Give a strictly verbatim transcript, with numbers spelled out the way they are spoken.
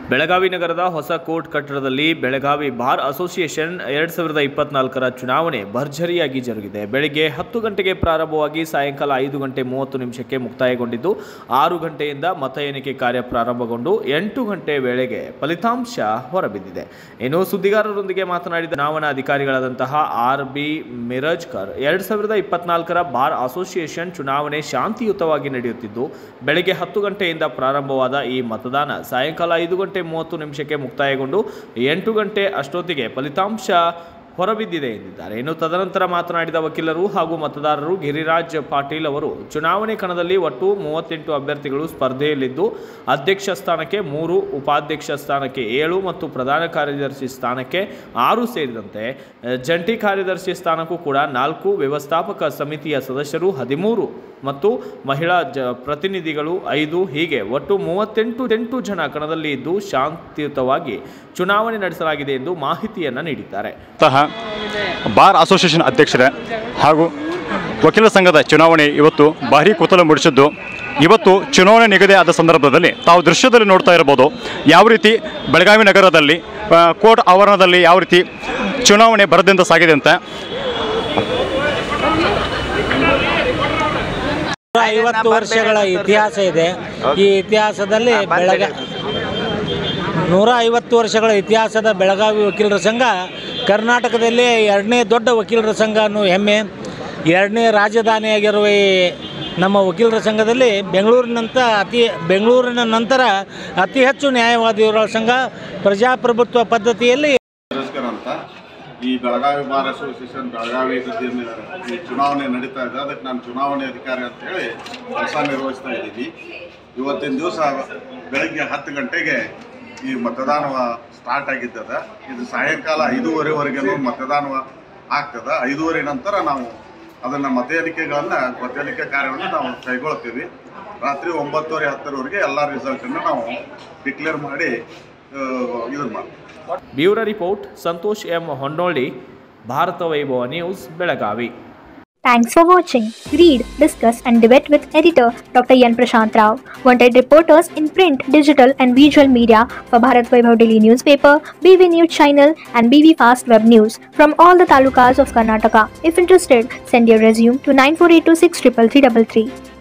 ಬೆಳಗಾವಿ ನಗರದ ಹೊಸ ಕೋರ್ಟ್ ಕಟ್ಟಡದಲ್ಲಿ ಬೆಳಗಾವಿ ಬಾರ್ ಅಸೋಸಿಯೇಷನ್ ಎರಡ್ ಸಾವಿರದ ಇಪ್ಪತ್ನಾಲ್ಕರ ಚುನಾವಣೆ ಭರ್ಜರಿಯಾಗಿ ಜರುಗಿದೆ. ಬೆಳಗ್ಗೆ ಹತ್ತು ಗಂಟೆಗೆ ಪ್ರಾರಂಭವಾಗಿ ಸಾಯಂಕಾಲ ಐದು ಗಂಟೆ ಮೂವತ್ತು ನಿಮಿಷಕ್ಕೆ ಮುಕ್ತಾಯಗೊಂಡಿದ್ದು, ಆರು ಗಂಟೆಯಿಂದ ಮತ ಎಣಿಕೆ ಕಾರ್ಯ ಪ್ರಾರಂಭಗೊಂಡು ಎಂಟು ಗಂಟೆ ವೇಳೆಗೆ ಫಲಿತಾಂಶ ಹೊರಬಿದ್ದಿದೆ. ಇನ್ನು ಸುದ್ದಿಗಾರರೊಂದಿಗೆ ಮಾತನಾಡಿದ ಚುನಾವಣಾ ಅಧಿಕಾರಿಗಳಾದಂತಹ ಆರ್ ಬಿ ಮಿರಜ್ಕರ್, ಎರಡ್ ಸಾವಿರದ ಇಪ್ಪತ್ನಾಲ್ಕರ ಬಾರ್ ಅಸೋಸಿಯೇಷನ್ ಚುನಾವಣೆ ಶಾಂತಿಯುತವಾಗಿ ನಡೆಯುತ್ತಿದ್ದು, ಬೆಳಗ್ಗೆ ಹತ್ತು ಗಂಟೆಯಿಂದ ಪ್ರಾರಂಭವಾದ ಈ ಮತದಾನ ಸಾಯಂಕಾಲ ಐದು ಗಂಟೆ ಮೂವತ್ತು ನಿಮಿಷಕ್ಕೆ ಮುಕ್ತಾಯಗೊಂಡು ಎಂಟು ಗಂಟೆ ಅಷ್ಟೊತ್ತಿಗೆ ಫಲಿತಾಂಶ ಹೊರಬಿದ್ದಿದೆ ಎಂದಿದ್ದಾರೆ. ಇನ್ನು ತದನಂತರ ಮಾತನಾಡಿದ ವಕೀಲರು ಹಾಗೂ ಮತದಾರರು ಗಿರಿರಾಜ್ ಪಾಟೀಲ್ ಅವರು, ಚುನಾವಣೆ ಕಣದಲ್ಲಿ ಒಟ್ಟು ಮೂವತ್ತೆಂಟು ಅಭ್ಯರ್ಥಿಗಳು ಸ್ಪರ್ಧೆಯಲ್ಲಿದ್ದು, ಅಧ್ಯಕ್ಷ ಸ್ಥಾನಕ್ಕೆ ಮೂರು, ಉಪಾಧ್ಯಕ್ಷ ಸ್ಥಾನಕ್ಕೆ ಏಳು ಮತ್ತು ಪ್ರಧಾನ ಕಾರ್ಯದರ್ಶಿ ಸ್ಥಾನಕ್ಕೆ ಆರು ಸೇರಿದಂತೆ ಜಂಟಿ ಕಾರ್ಯದರ್ಶಿ ಸ್ಥಾನಕ್ಕೂ ಕೂಡ ನಾಲ್ಕು, ವ್ಯವಸ್ಥಾಪಕ ಸಮಿತಿಯ ಸದಸ್ಯರು ಹದಿಮೂರು ಮತ್ತು ಮಹಿಳಾ ಜ ಪ್ರತಿನಿಧಿಗಳು ಐದು, ಹೀಗೆ ಒಟ್ಟು ಮೂವತ್ತೆಂಟು ಎಂಟು ಜನ ಕಣದಲ್ಲಿ ಇದ್ದು ಶಾಂತಿಯುತವಾಗಿ ಚುನಾವಣೆ ನಡೆಸಲಾಗಿದೆ ಎಂದು ಮಾಹಿತಿಯನ್ನು ನೀಡಿದ್ದಾರೆ. ಬಾರ್ ಅಸೋಸಿಯೇಷನ್ ಅಧ್ಯಕ್ಷರೇ ಹಾಗೂ ವಕೀಲರ ಸಂಘದ ಚುನಾವಣೆ ಇವತ್ತು ಭಾರೀ ಕುತೂಹಲ ಮೂಡಿಸಿದ್ದು, ಇವತ್ತು ಚುನಾವಣೆ ನಿಗದಿ ಆದ ಸಂದರ್ಭದಲ್ಲಿ ತಾವು ದೃಶ್ಯದಲ್ಲಿ ನೋಡ್ತಾ ಇರಬಹುದು ಯಾವ ರೀತಿ ಬೆಳಗಾವಿ ನಗರದಲ್ಲಿ ಕೋರ್ಟ್ ಆವರಣದಲ್ಲಿ ಯಾವ ರೀತಿ ಚುನಾವಣೆ ಬರದಿಂದ ಸಾಗಿದೆ ಅಂತ. ಐವತ್ತು ವರ್ಷಗಳ ಇತಿಹಾಸ ಇದೆ. ಈ ಇತಿಹಾಸದಲ್ಲಿ ಬೆಳಗ ನೂರ ಐವತ್ತು ವರ್ಷಗಳ ಇತಿಹಾಸದ ಬೆಳಗಾವಿ ವಕೀಲರ ಸಂಘ ಕರ್ನಾಟಕದಲ್ಲಿ ಎರಡನೇ ದೊಡ್ಡ ವಕೀಲರ ಸಂಘ ಅನ್ನೋ ಹೆಮ್ಮೆ. ಎರಡನೇ ರಾಜಧಾನಿಯಾಗಿರುವ ಈ ನಮ್ಮ ವಕೀಲರ ಸಂಘದಲ್ಲಿ ಬೆಂಗಳೂರಿನಂತ ಅತಿ ಬೆಂಗಳೂರಿನ ನಂತರ ಅತಿ ಹೆಚ್ಚು ನ್ಯಾಯವಾದಿಗಳ ಸಂಘ. ಪ್ರಜಾಪ್ರಭುತ್ವ ಪದ್ಧತಿಯಲ್ಲಿ ಈ ಬೆಳಗಾವಿ ಬಾರ್ ಅಸೋಸಿಯೇಷನ್ ಬೆಳಗಾವಿ ಈ ಚುನಾವಣೆ ನಡೀತಾ ಇದೆ. ಅದಕ್ಕೆ ನಾನು ಚುನಾವಣೆ ಅಧಿಕಾರಿ ಅಂತೇಳಿ ಕೆಲಸ ನಿರ್ವಹಿಸ್ತಾ ಇದ್ದೀನಿ. ಇವತ್ತಿನ ದಿವಸ ಬೆಳಗ್ಗೆ ಹತ್ತು ಗಂಟೆಗೆ ಈ ಮತದಾನ ಸ್ಟಾರ್ಟ್ ಆಗಿದ್ದದ. ಇದು ಸಾಯಂಕಾಲ ಐದೂವರೆವರೆಗೂ ಮತದಾನ ಆಗ್ತದೆ. ಐದೂವರೆ ನಂತರ ನಾವು ಅದನ್ನು ಮತ ಎಣಿಕೆಗಳನ್ನು ಮತ ಎಣಿಕೆ ಕಾರ್ಯವನ್ನು ನಾವು ಕೈಗೊಳ್ತೀವಿ. ರಾತ್ರಿ ಒಂಬತ್ತುವರೆ ಹತ್ತರವರೆಗೆ ಎಲ್ಲ ರಿಸಲ್ಟನ್ನು ನಾವು ಡಿಕ್ಲೇರ್ ಮಾಡಿ ಇದನ್ನು ಮಾಡ್ತೀವಿ. Bureau report Santosh M Honnoli, Bharat Vaibhav news, Belagavi. Thanks for watching. Read, discuss and debate with editor Doctor Yan Prashant Rao. Wanted reporters in print, digital and visual media for Bharat Vaibhav Daily Newspaper, B V News Channel and B V Fast Web News from all the talukas of Karnataka. If interested, send your resume to nine four eight two six three three three three.